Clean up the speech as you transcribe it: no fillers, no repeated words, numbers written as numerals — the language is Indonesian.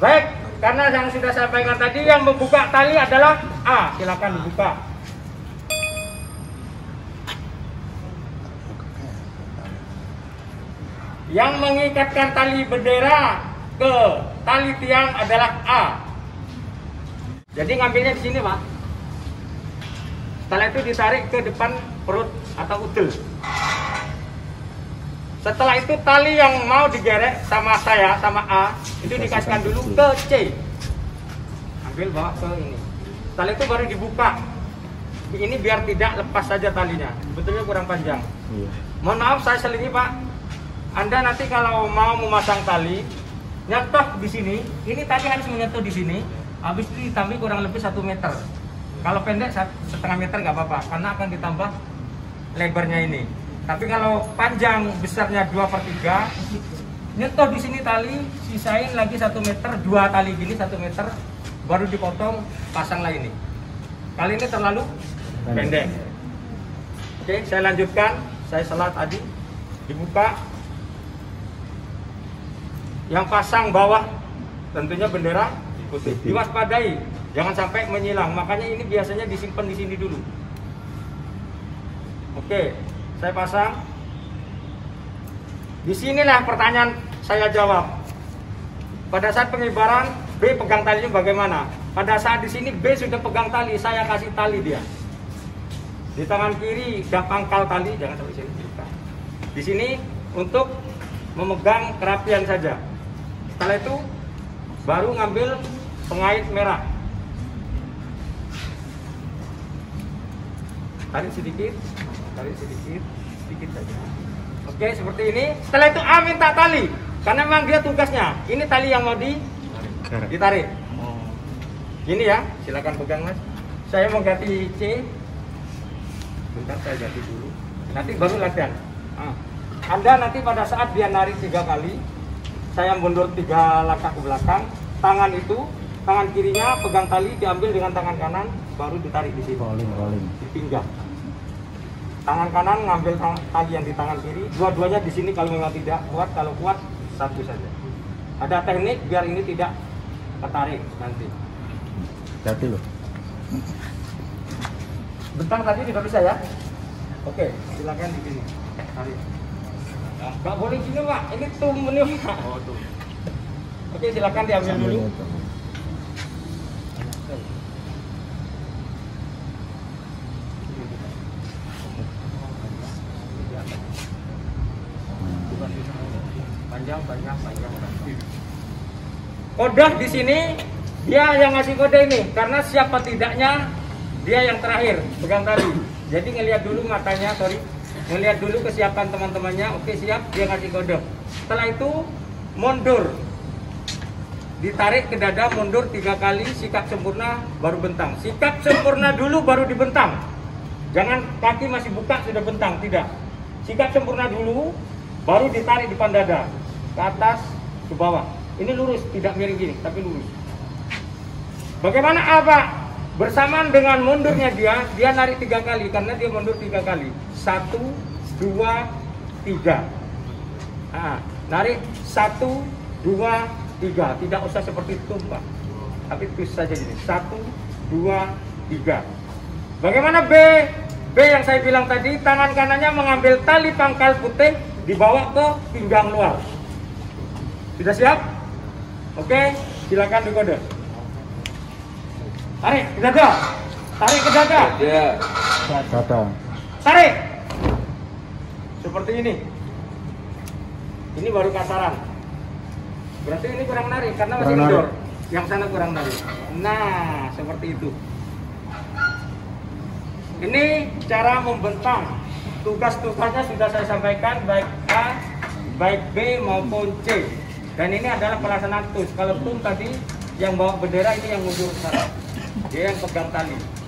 Baik, karena yang sudah saya sampaikan tadi, yang membuka tali adalah A. Silakan dibuka. Yang mengikatkan tali bendera ke tali tiang adalah A. Jadi ngambilnya di sini, Pak. Setelah itu ditarik ke depan perut atau udel. Setelah itu tali yang mau digerek sama saya, sama A, itu dikasihkan dulu ke C. Ambil bawa ke ini. Setelah itu baru dibuka. Ini biar tidak lepas saja talinya. Sebetulnya kurang panjang. Mohon maaf saya selingi, Pak. Anda nanti kalau mau memasang tali, nyentuh di sini. Ini tali harus menyentuh di sini. Habis itu ditambah kurang lebih 1 meter. Kalau pendek 1,5 meter nggak apa-apa, karena akan ditambah lebarnya ini. Tapi kalau panjang besarnya 2/3, nyentuh di sini tali, sisain lagi 1 meter, 2 tali gini 1 meter, baru dipotong, pasanglah ini. Kali ini terlalu pendek. Oke, saya lanjutkan. Saya salah tadi, dibuka. Yang pasang bawah tentunya bendera putih. Diwaspadai, jangan sampai menyilang. Makanya ini biasanya disimpan di sini dulu. Oke, saya pasang. Disinilah pertanyaan saya jawab. Pada saat pengibaran, B pegang talinya bagaimana? Pada saat di sini B sudah pegang tali, saya kasih tali dia. Di tangan kiri dah pangkal tali, jangan sampai sini. Di sini untuk memegang kerapian saja. Setelah itu baru ngambil pengait merah. Tarik sedikit saja. Oke, seperti ini. Setelah itu A minta tali, karena memang dia tugasnya. Ini tali yang mau ditarik. Gini ya, silakan pegang, Mas. Saya mau ganti C. Bentar saya ganti dulu. Nanti baru latihan. Anda nanti pada saat dia narik 3 kali, saya mundur 3 langkah ke belakang. Tangan kirinya pegang tali, diambil dengan tangan kanan, baru ditarik di sini. Rolling. Di pinggang. Tangan kanan ngambil tali yang di tangan kiri, dua-duanya di sini kalau memang tidak kuat, kalau kuat satu saja. Ada teknik biar ini tidak ketarik nanti. Hati loh. Bentar tadi tidak bisa ya. Oke, silakan di sini. Tarik. Nggak boleh gini, Pak. Ini tumbuhnya, Pak. Oh, tuh. Oke, silakan diambil dulu. Panjang. Kode di sini dia yang ngasih kode ini, karena siapa tidaknya dia yang terakhir pegang tali. Jadi ngelihat dulu matanya, ngelihat dulu kesiapan teman-temannya. Oke, siap, dia ngasih kode. Setelah itu mundur, ditarik ke dada, mundur 3 kali, sikap sempurna baru bentang. Sikap sempurna dulu baru dibentang. Jangan kaki masih buka sudah bentang, tidak. Sikap sempurna dulu baru ditarik depan dada, ke atas, ke bawah. Ini lurus, tidak miring gini, tapi lurus. Bagaimana apa? Bersamaan dengan mundurnya dia narik 3 kali, karena dia mundur 3 kali. 1, 2, 3. Narik 1, 2, 3. Tidak usah seperti itu, Pak. Tapi twist saja gini. 1, 2, 3. Bagaimana B? B yang saya bilang tadi, tangan kanannya mengambil tali pangkal putih, dibawa ke pinggang luar. Sudah siap? Oke, silakan dikode. Tarik ke dada. Tarik. Seperti ini. Ini baru kasaran. Berarti ini kurang narik karena masih kendor. Yang sana kurang narik. Nah, seperti itu. Ini cara membentang. Tugas-tugasnya sudah saya sampaikan, baik A, baik B maupun C. Dan ini adalah pelaksanaan TUS. Kalau TUM tadi yang bawa bendera, ini yang mundur sana. Dia yang pegang tali.